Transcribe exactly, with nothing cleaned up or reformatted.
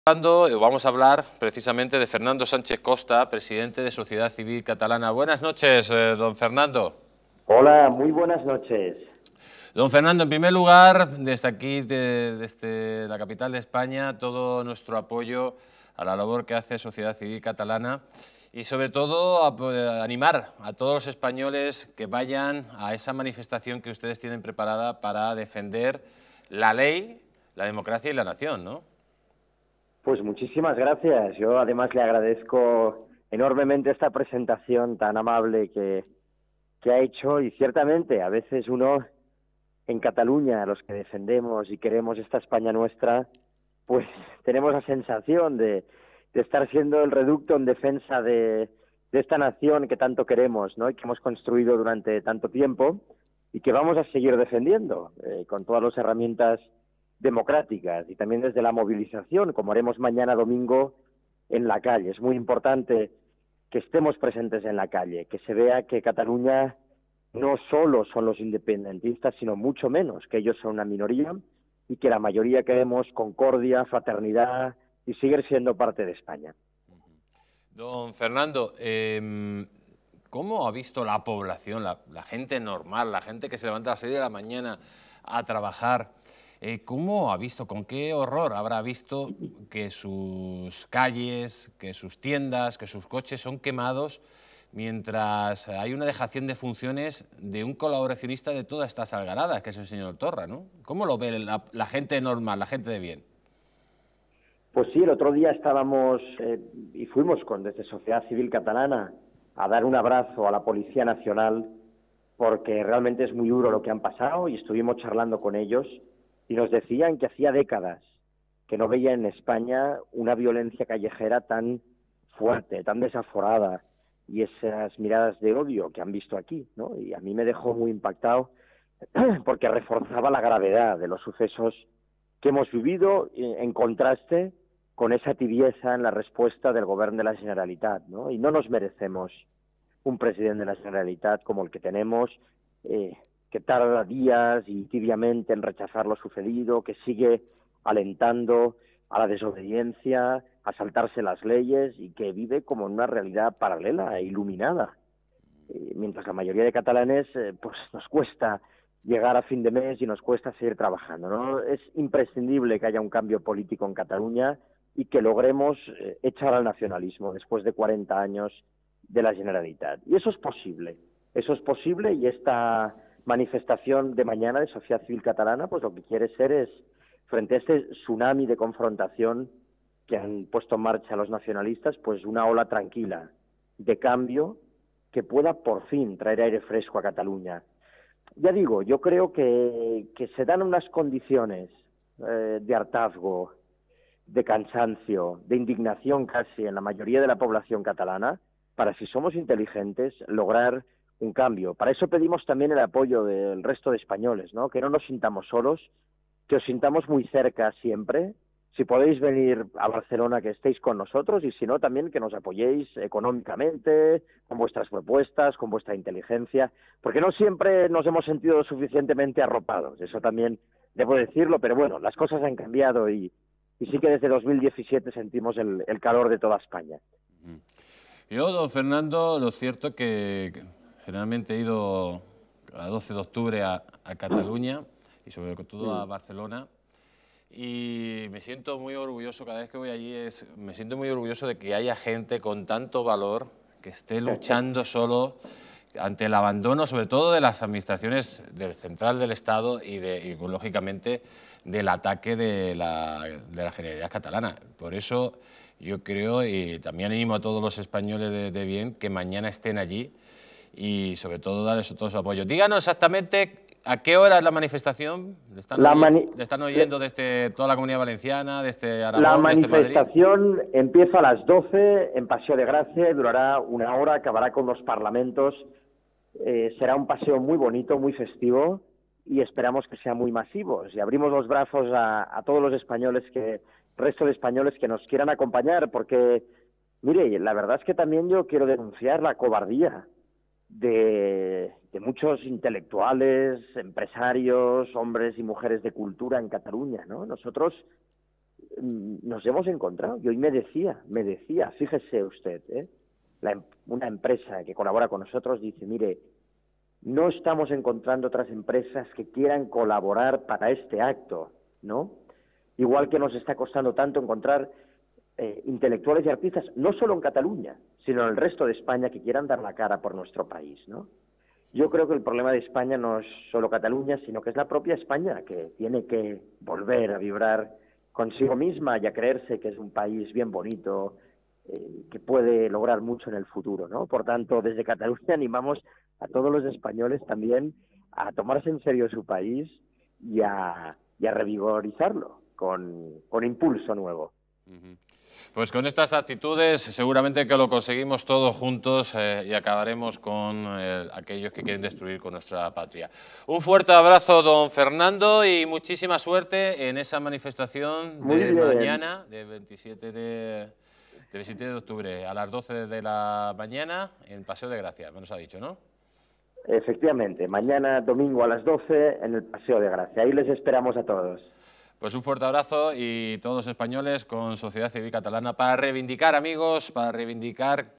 Hablando, eh, Vamos a hablar precisamente de Fernando Sánchez Costa, presidente de Sociedad Civil Catalana. Buenas noches, eh, don Fernando. Hola, muy buenas noches. Don Fernando, en primer lugar, desde aquí, de- desde la capital de España, todo nuestro apoyo a la labor que hace Sociedad Civil Catalana y sobre todo a, pues, a animar a todos los españoles que vayan a esa manifestación que ustedes tienen preparada para defender la ley, la democracia y la nación, ¿no? Pues muchísimas gracias. Yo además le agradezco enormemente esta presentación tan amable que, que ha hecho y ciertamente a veces uno en Cataluña, los que defendemos y queremos esta España nuestra, pues tenemos la sensación de, de estar siendo el reducto en defensa de, de esta nación que tanto queremos, ¿no? Y que hemos construido durante tanto tiempo y que vamos a seguir defendiendo eh, con todas las herramientas democráticas y también desde la movilización, como haremos mañana domingo en la calle. Es muy importante que estemos presentes en la calle, que se vea que Cataluña no solo son los independentistas, sino mucho menos, que ellos son una minoría y que la mayoría queremos concordia, fraternidad y seguir siendo parte de España. Don Fernando, eh, ¿cómo ha visto la población, la, la gente normal, la gente que se levanta a las seis de la mañana a trabajar? Eh, ¿Cómo ha visto, con qué horror habrá visto que sus calles, que sus tiendas, que sus coches son quemados mientras hay una dejación de funciones de un colaboracionista de todas estas algaradas, que es el señor Torra, ¿no? ¿Cómo lo ve la, la gente normal, la gente de bien? Pues sí, el otro día estábamos eh, y fuimos con desde Sociedad Civil Catalana a dar un abrazo a la Policía Nacional porque realmente es muy duro lo que han pasado y estuvimos charlando con ellos y nos decían que hacía décadas que no veían en España una violencia callejera tan fuerte, tan desaforada y esas miradas de odio que han visto aquí, ¿no? Y a mí me dejó muy impactado porque reforzaba la gravedad de los sucesos que hemos vivido en contraste con esa tibieza en la respuesta del Govern de la Generalitat, ¿no? Y no nos merecemos un presidente de la Generalitat como el que tenemos, eh, que tarda días y tibiamente en rechazar lo sucedido, que sigue alentando a la desobediencia, a saltarse las leyes y que vive como en una realidad paralela e iluminada. Eh, mientras la mayoría de catalanes, eh, pues nos cuesta llegar a fin de mes y nos cuesta seguir trabajando, ¿no? Es imprescindible que haya un cambio político en Cataluña y que logremos eh, echar al nacionalismo después de cuarenta años de la Generalitat. Y eso es posible, eso es posible y esta manifestación de mañana de Sociedad Civil Catalana, pues lo que quiere ser es, frente a este tsunami de confrontación que han puesto en marcha los nacionalistas, pues una ola tranquila de cambio que pueda por fin traer aire fresco a Cataluña. Ya digo, yo creo que, que se dan unas condiciones eh, de hartazgo, de cansancio, de indignación casi en la mayoría de la población catalana, para, si somos inteligentes, lograr un cambio. Para eso pedimos también el apoyo del resto de españoles, ¿no? Que no nos sintamos solos, que os sintamos muy cerca siempre. Si podéis venir a Barcelona, que estéis con nosotros, y si no, también que nos apoyéis económicamente, con vuestras propuestas, con vuestra inteligencia, porque no siempre nos hemos sentido suficientemente arropados, eso también debo decirlo, pero bueno, las cosas han cambiado y, y sí que desde dos mil diecisiete sentimos el, el calor de toda España. Yo, don Fernando, lo cierto que que generalmente he ido a doce de octubre a, a Cataluña y sobre todo a Barcelona y me siento muy orgulloso, cada vez que voy allí, es, me siento muy orgulloso de que haya gente con tanto valor que esté luchando solo ante el abandono, sobre todo de las administraciones del central del Estado y, de, y lógicamente, del ataque de la, de la Generalidad catalana. Por eso yo creo, y también animo a todos los españoles de, de bien, que mañana estén allí y sobre todo darles todo su apoyo. Díganos exactamente a qué hora es la manifestación. ¿Le están, La, oy mani ¿Le están oyendo desde toda la Comunidad Valenciana, desde la Aragón, desde Madrid? manifestación empieza a las doce en Paseo de Gracia, durará una hora, acabará con los parlamentos. Eh, será un paseo muy bonito, muy festivo y esperamos que sea muy masivo. Y abrimos los brazos a, a todos los españoles, que resto de españoles que nos quieran acompañar, porque, mire, la verdad es que también yo quiero denunciar la cobardía de, de muchos intelectuales, empresarios, hombres y mujeres de cultura en Cataluña, ¿no? Nosotros nos hemos encontrado. Y hoy me decía, me decía, fíjese usted, ¿eh? La, una empresa que colabora con nosotros dice, mire, no estamos encontrando otras empresas que quieran colaborar para este acto, ¿no? Igual que nos está costando tanto encontrar eh, intelectuales y artistas, no solo en Cataluña, sino en el resto de España, que quieran dar la cara por nuestro país, ¿no? Yo creo que el problema de España no es solo Cataluña, sino que es la propia España, que tiene que volver a vibrar consigo misma y a creerse que es un país bien bonito, eh, que puede lograr mucho en el futuro, ¿no? Por tanto, desde Cataluña animamos a todos los españoles también a tomarse en serio su país y a, y a revigorizarlo con, con impulso nuevo. Uh-huh. Pues con estas actitudes seguramente que lo conseguimos todos juntos eh, y acabaremos con eh, aquellos que quieren destruir con nuestra patria. Un fuerte abrazo, don Fernando, y muchísima suerte en esa manifestación Muy de bien. mañana, de veintisiete de, de veintisiete de octubre, a las doce de la mañana, en Paseo de Gracia, me nos ha dicho, ¿no? Efectivamente, mañana domingo a las doce en el Paseo de Gracia. Ahí les esperamos a todos. Pues un fuerte abrazo y todos españoles con Sociedad Civil Catalana para reivindicar, amigos, para reivindicar